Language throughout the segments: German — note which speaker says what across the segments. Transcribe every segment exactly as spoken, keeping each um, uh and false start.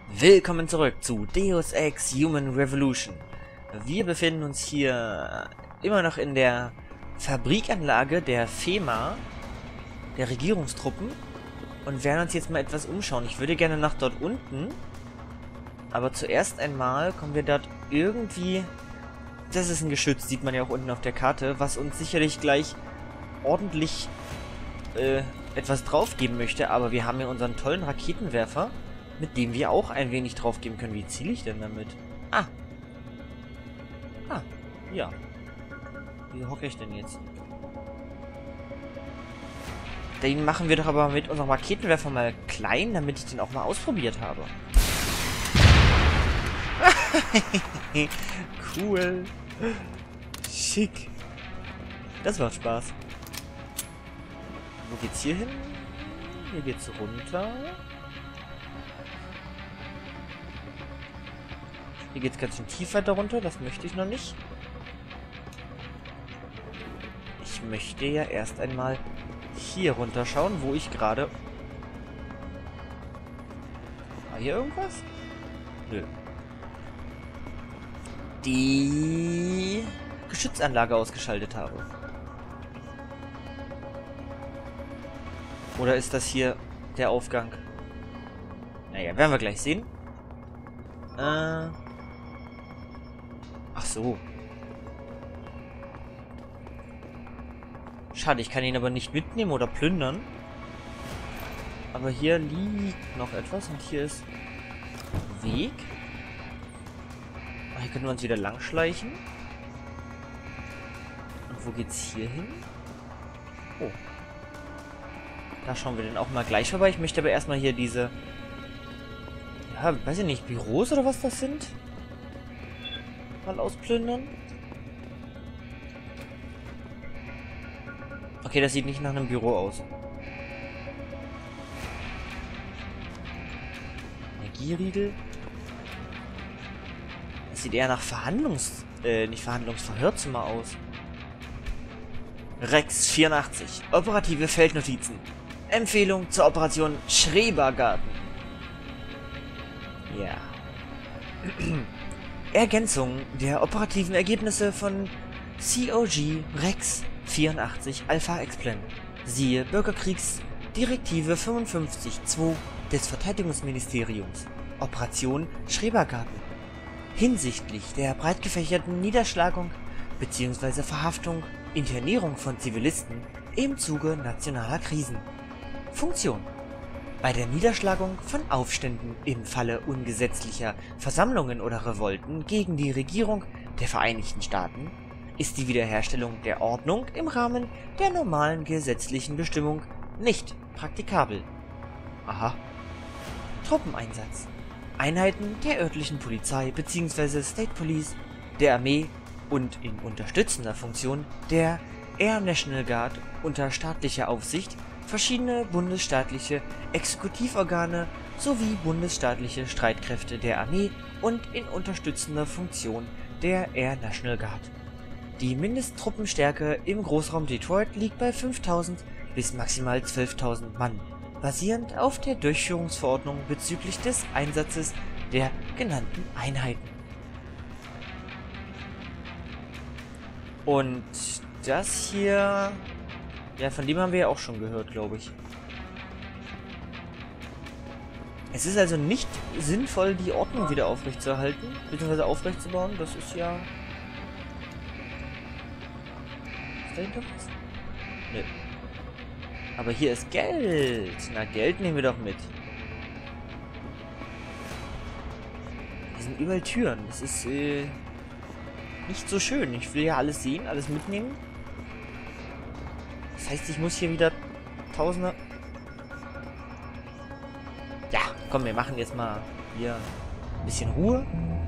Speaker 1: Willkommen zurück zu Deus Ex Human Revolution. Wir befinden uns hier immer noch in der Fabrikanlage der FEMA, der Regierungstruppen, und werden uns jetzt mal etwas umschauen. Ich würde gerne nach dort unten, aber zuerst einmal kommen wir dort irgendwie... Das ist ein Geschütz, sieht man ja auch unten auf der Karte, was uns sicherlich gleich ordentlich äh, etwas draufgeben möchte, aber wir haben ja unseren tollen Raketenwerfer, mit dem wir auch ein wenig draufgeben können. Wie ziele ich denn damit? Ah. Ah, ja. Wie hocke ich denn jetzt? Den machen wir doch aber mit unserem Raketenwerfer mal klein, damit ich den auch mal ausprobiert habe. Cool. Schick. Das macht Spaß. Wo geht's hier hin? Hier geht's runter. Hier geht es ganz schön tief weiter runter, das möchte ich noch nicht. Ich möchte ja erst einmal hier runterschauen, wo ich gerade... War hier irgendwas? Nö. Die Geschützanlage ausgeschaltet habe. Oder ist das hier der Aufgang? Naja, werden wir gleich sehen. Äh... Ach so. Schade, ich kann ihn aber nicht mitnehmen oder plündern. Aber hier liegt noch etwas und hier ist Weg. Ach, hier können wir uns wieder lang schleichen. Und wo geht's hier hin? Oh. Da schauen wir dann auch mal gleich vorbei. Ich möchte aber erstmal hier diese... Ja, weiß ich nicht, Büros oder was das sind? Mal ausplündern. Okay, das sieht nicht nach einem Büro aus. Energieriegel. Das sieht eher nach Verhandlungs... Äh, nicht Verhandlungsverhörzimmer aus. Rex vierundachtzig. Operative Feldnotizen. Empfehlung zur Operation Schrebergarten. Ja. Ergänzung der operativen Ergebnisse von C O G Rex vierundachtzig Alpha Explan. Siehe Bürgerkriegsdirektive fünfundfünfzig Punkt zwei des Verteidigungsministeriums. Operation Schrebergarten. Hinsichtlich der breit gefächerten Niederschlagung bzw. Verhaftung, Internierung von Zivilisten im Zuge nationaler Krisen. Funktion: Bei der Niederschlagung von Aufständen im Falle ungesetzlicher Versammlungen oder Revolten gegen die Regierung der Vereinigten Staaten ist die Wiederherstellung der Ordnung im Rahmen der normalen gesetzlichen Bestimmung nicht praktikabel. Aha. Truppeneinsatz: Einheiten der örtlichen Polizei bzw. State Police, der Armee und in unterstützender Funktion der Air National Guard unter staatlicher Aufsicht, verschiedene bundesstaatliche Exekutivorgane sowie bundesstaatliche Streitkräfte der Armee und in unterstützender Funktion der Air National Guard. Die Mindesttruppenstärke im Großraum Detroit liegt bei fünftausend bis maximal zwölftausend Mann, basierend auf der Durchführungsverordnung bezüglich des Einsatzes der genannten Einheiten. Und das hier... Ja, von dem haben wir ja auch schon gehört, glaube ich. Es ist also nicht sinnvoll, die Ordnung wieder aufrechtzuerhalten, beziehungsweise aufrechtzubauen. Das ist ja... Ist dahinter was? Nö. Aber hier ist Geld. Na, Geld nehmen wir doch mit. Hier sind überall Türen. Das ist, äh... nicht so schön. Ich will ja alles sehen, alles mitnehmen. Das heißt, ich muss hier wieder Tausende... Ja, komm, wir machen jetzt mal hier ein bisschen Ruhe.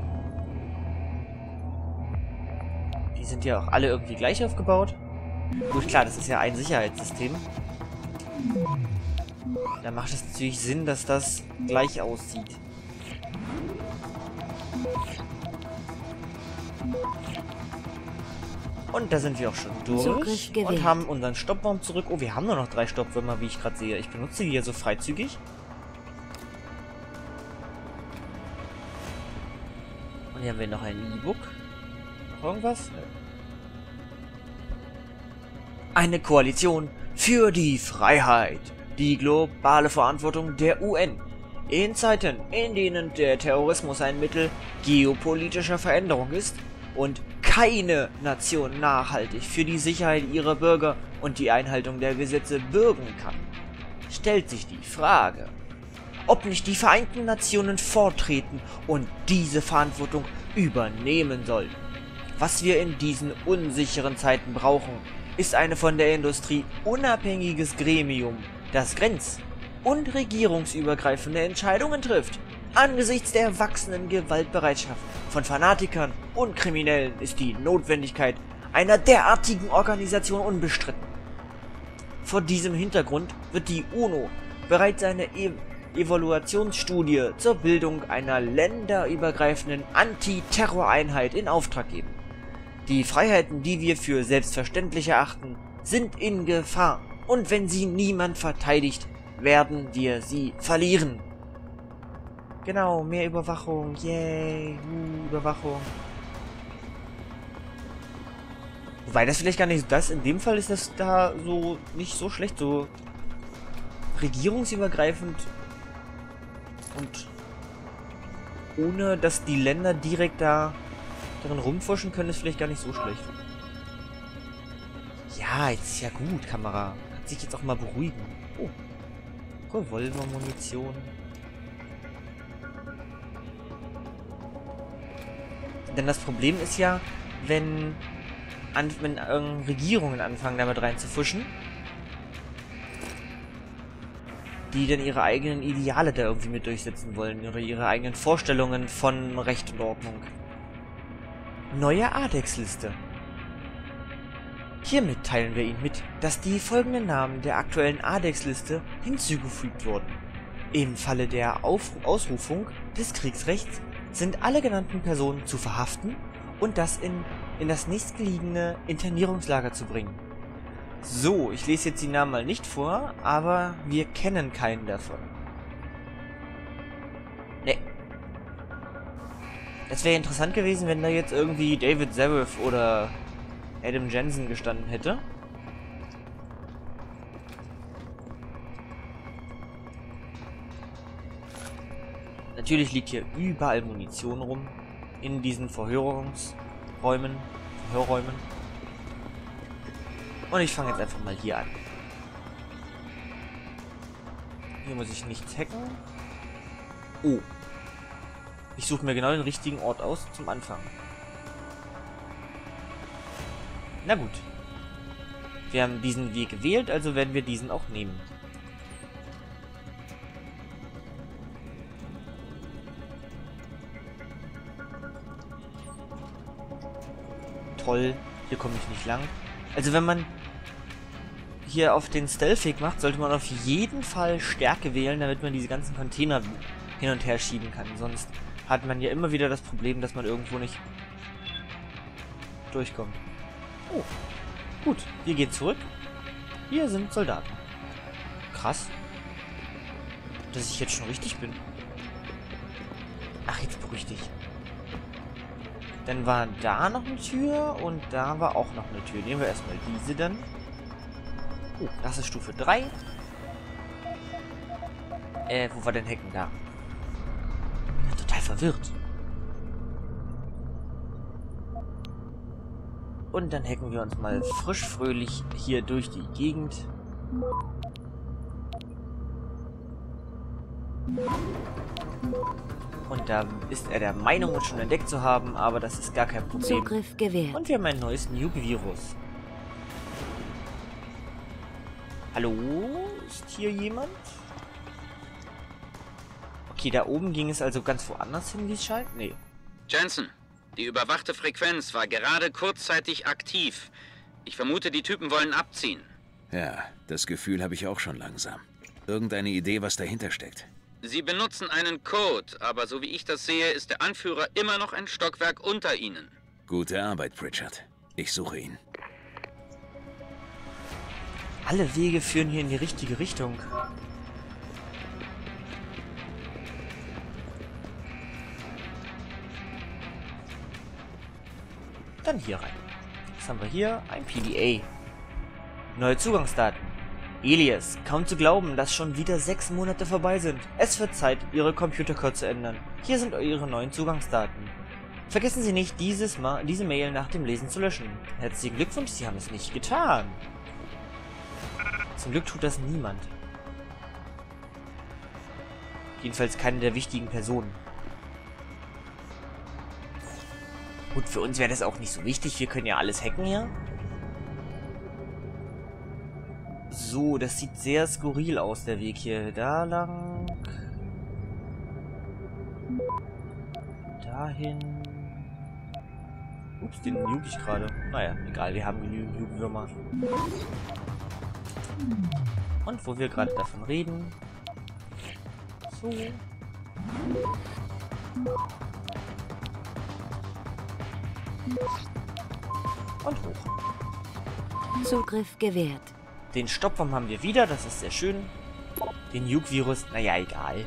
Speaker 1: Die sind ja auch alle irgendwie gleich aufgebaut. Gut, klar, das ist ja ein Sicherheitssystem. Da macht es natürlich Sinn, dass das gleich aussieht. Und da sind wir auch schon durch und haben unseren Stoppbaum zurück. Oh, wir haben nur noch drei Stoppwürmer, wie ich gerade sehe. Ich benutze die hier so freizügig. Hier haben wir noch ein E-Book. Noch irgendwas? Eine Koalition für die Freiheit. Die globale Verantwortung der U N. In Zeiten, in denen der Terrorismus ein Mittel geopolitischer Veränderung ist und keine Nation nachhaltig für die Sicherheit ihrer Bürger und die Einhaltung der Gesetze bürgen kann, stellt sich die Frage, ob nicht die Vereinten Nationen vortreten und diese Verantwortung übernehmen sollten. Was wir in diesen unsicheren Zeiten brauchen, ist eine von der Industrie unabhängiges Gremium, das grenz- und regierungsübergreifende Entscheidungen trifft. Angesichts der wachsenden Gewaltbereitschaft von Fanatikern und Kriminellen ist die Notwendigkeit einer derartigen Organisation unbestritten. Vor diesem Hintergrund wird die UNO bereits eine e Evaluationsstudie zur Bildung einer länderübergreifenden Antiterroreinheit in Auftrag geben. Die Freiheiten, die wir für selbstverständlich erachten, sind in Gefahr, und wenn sie niemand verteidigt, werden wir sie verlieren. Genau, mehr Überwachung, yay, uh, Überwachung. Wobei das vielleicht gar nicht, das in dem Fall ist das da so nicht so schlecht, so regierungsübergreifend und ohne, dass die Länder direkt da darin rumforschen können, ist vielleicht gar nicht so schlecht. Ja, jetzt ist ja gut, Kamera. Kann sich jetzt auch mal beruhigen. Oh. Revolver-Munition. Denn das Problem ist ja, wenn, an, wenn ähm, Regierungen anfangen, damit reinzufuschen, die dann ihre eigenen Ideale da irgendwie mit durchsetzen wollen, ihre, ihre eigenen Vorstellungen von Recht und Ordnung. Neue Adex-Liste. Hiermit teilen wir Ihnen mit, dass die folgenden Namen der aktuellen Adex-Liste hinzugefügt wurden. Im Falle der Auf Ausrufung des Kriegsrechts sind alle genannten Personen zu verhaften und das in, in das nächstgelegene Internierungslager zu bringen. So, ich lese jetzt die Namen mal nicht vor, aber wir kennen keinen davon. Nee. Es wäre interessant gewesen, wenn da jetzt irgendwie David Zareth oder Adam Jensen gestanden hätte. Natürlich liegt hier überall Munition rum. In diesen Verhörungsräumen. Verhörräumen. Und ich fange jetzt einfach mal hier an. Hier muss ich nichts hacken. Oh. Ich suche mir genau den richtigen Ort aus zum Anfang. Na gut. Wir haben diesen Weg gewählt, also werden wir diesen auch nehmen. Toll. Hier komme ich nicht lang. Also wenn man hier auf den Stealth-Weg macht, sollte man auf jeden Fall Stärke wählen, damit man diese ganzen Container hin und her schieben kann. Sonst hat man ja immer wieder das Problem, dass man irgendwo nicht durchkommt. Oh, gut. Wir gehen zurück. Hier sind Soldaten. Krass. Dass ich jetzt schon richtig bin. Ach, jetzt beruhig dich. Dann war da noch eine Tür und da war auch noch eine Tür. Nehmen wir erstmal diese dann. Oh, das ist Stufe drei. Äh, wo war denn Hacken da? Ich bin total verwirrt. Und dann hacken wir uns mal frisch fröhlich hier durch die Gegend. Und da ist er der Meinung, uns schon entdeckt zu haben, aber das ist gar kein Problem.
Speaker 2: Zugriff gewährt.
Speaker 1: Und wir haben ein neues Nuke-Virus. Hallo? Ist hier jemand? Okay, da oben ging es also ganz woanders hin, wie es scheint? Nee.
Speaker 3: Jensen, die überwachte Frequenz war gerade kurzzeitig aktiv. Ich vermute, die Typen wollen abziehen.
Speaker 4: Ja, das Gefühl habe ich auch schon langsam. Irgendeine Idee, was dahinter steckt?
Speaker 3: Sie benutzen einen Code, aber so wie ich das sehe, ist der Anführer immer noch ein Stockwerk unter ihnen.
Speaker 4: Gute Arbeit, Pritchard. Ich suche ihn.
Speaker 1: Alle Wege führen hier in die richtige Richtung. dann hier rein. Was haben wir hier? Ein P D A. Neue Zugangsdaten. Elias, kaum zu glauben, dass schon wieder sechs Monate vorbei sind. Es wird Zeit, Ihre Computercode zu ändern. Hier sind Ihre neuen Zugangsdaten. Vergessen Sie nicht, dieses Ma diese Mail nach dem Lesen zu löschen. Herzlichen Glückwunsch, Sie haben es nicht getan. Zum Glück tut das niemand. Jedenfalls keine der wichtigen Personen. Gut, für uns wäre das auch nicht so wichtig. Wir können ja alles hacken hier. So, das sieht sehr skurril aus, der Weg hier. Da lang. Dahin. Ups, den nuke ich gerade. Naja, egal, wir haben genügend Jugendwürmer. Und wo wir gerade davon reden. So. Und hoch.
Speaker 2: Zugriff gewährt.
Speaker 1: Den Stoppwurm haben wir wieder, das ist sehr schön. Den Nuke-Virus, naja, egal.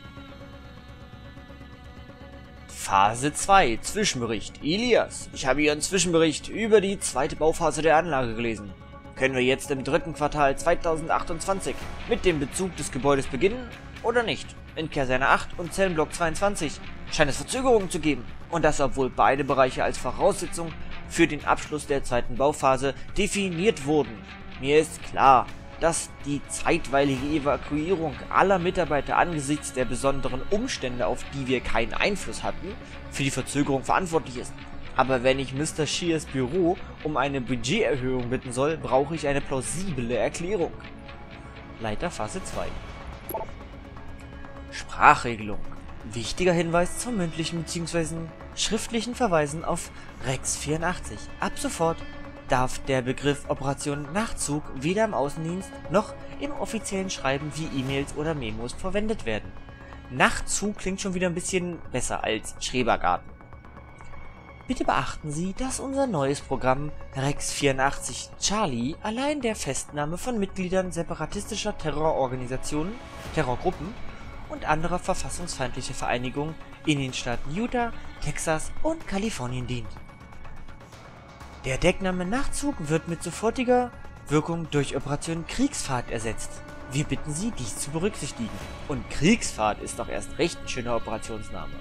Speaker 1: Phase zwei, Zwischenbericht. Elias, ich habe Ihren Zwischenbericht über die zweite Bauphase der Anlage gelesen. Können wir jetzt im dritten Quartal zweitausendachtundzwanzig mit dem Bezug des Gebäudes beginnen oder nicht? In Kaserne acht und Zellenblock zweiundzwanzig scheint es Verzögerungen zu geben. Und das, obwohl beide Bereiche als Voraussetzung für den Abschluss der zweiten Bauphase definiert wurden. Mir ist klar, dass die zeitweilige Evakuierung aller Mitarbeiter angesichts der besonderen Umstände, auf die wir keinen Einfluss hatten, für die Verzögerung verantwortlich ist. Aber wenn ich Mister Shears Büro um eine Budgeterhöhung bitten soll, brauche ich eine plausible Erklärung. Leiter Phase zwei. Sprachregelung. Wichtiger Hinweis zum mündlichen bzw. schriftlichen Verweisen auf Rex vierundachtzig. Ab sofort darf der Begriff Operation Nachtzug weder im Außendienst noch im offiziellen Schreiben wie E-Mails oder Memos verwendet werden. Nachtzug klingt schon wieder ein bisschen besser als Schrebergarten. Bitte beachten Sie, dass unser neues Programm Rex vierundachtzig Charlie allein der Festnahme von Mitgliedern separatistischer Terrororganisationen, Terrorgruppen und anderer verfassungsfeindlicher Vereinigungen in den Staaten Utah, Texas und Kalifornien dient. Der Deckname Nachtzug wird mit sofortiger Wirkung durch Operation Kriegsfahrt ersetzt. Wir bitten Sie, dies zu berücksichtigen. Und Kriegsfahrt ist doch erst recht ein schöner Operationsname.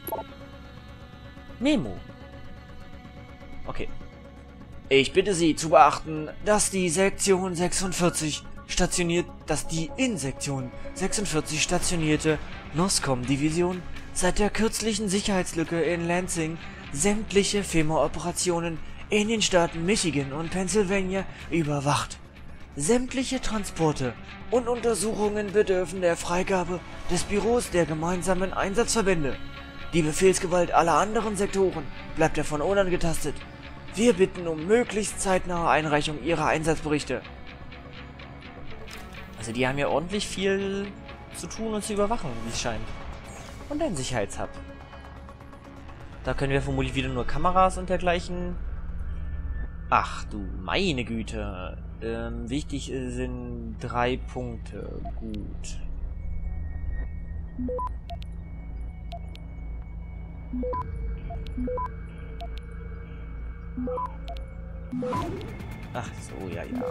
Speaker 1: Memo. Okay. Ich bitte Sie zu beachten, dass die Sektion sechsundvierzig stationiert, dass die in Sektion sechsundvierzig stationierte NOSCOM-Division seit der kürzlichen Sicherheitslücke in Lansing sämtliche FEMA-Operationen in den Staaten Michigan und Pennsylvania überwacht. Sämtliche Transporte und Untersuchungen bedürfen der Freigabe des Büros der gemeinsamen Einsatzverbände. Die Befehlsgewalt aller anderen Sektoren bleibt davon unangetastet. Wir bitten um möglichst zeitnahe Einreichung Ihrer Einsatzberichte. Also die haben ja ordentlich viel zu tun und zu überwachen, wie es scheint. Und ein Sicherheitshub. Da können wir vermutlich wieder nur Kameras und dergleichen. Ach du meine Güte. Ähm, wichtig sind drei Punkte. Gut. Ach so, ja, ja.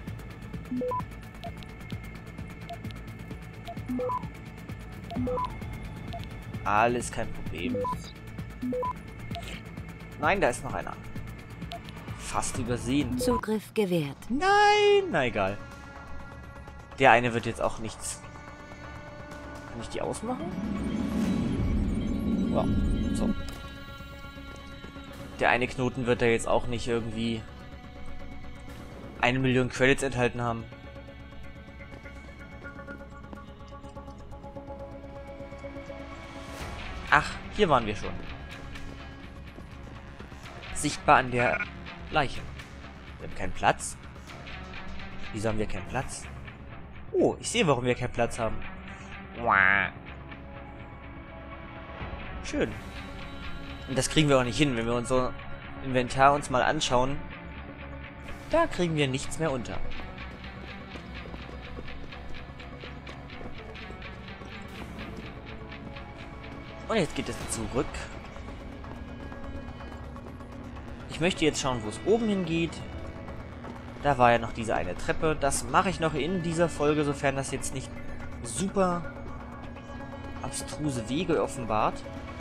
Speaker 1: Alles kein Problem. Nein, da ist noch einer. Fast übersehen.
Speaker 2: Zugriff gewährt.
Speaker 1: Nein, na egal. Der eine wird jetzt auch nichts. Kann ich die ausmachen? Ja, so. Der eine Knoten wird da jetzt auch nicht irgendwie eine Million Credits enthalten haben. Ach, hier waren wir schon. Sichtbar an der Leiche. Wir haben keinen Platz. Wieso haben wir keinen Platz? Oh, ich sehe, warum wir keinen Platz haben. Schön. Und das kriegen wir auch nicht hin, wenn wir unser Inventar uns mal anschauen. Da kriegen wir nichts mehr unter. Und jetzt geht es zurück. Ich Ich möchte jetzt schauen, wo es oben hingeht. Da war ja noch diese eine Treppe. Das mache ich noch in dieser Folge, sofern das jetzt nicht super abstruse Wege offenbart.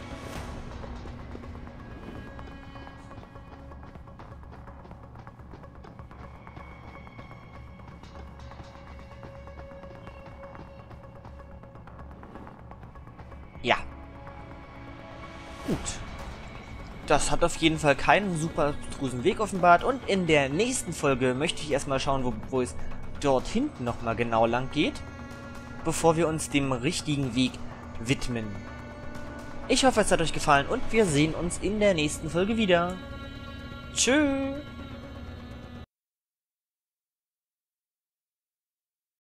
Speaker 1: Ja. Gut. Das hat auf jeden Fall keinen super abstrusen Weg offenbart. Und in der nächsten Folge möchte ich erstmal schauen, wo, wo es dort hinten nochmal genau lang geht, bevor wir uns dem richtigen Weg widmen. Ich hoffe, es hat euch gefallen und wir sehen uns in der nächsten Folge wieder. Tschüss!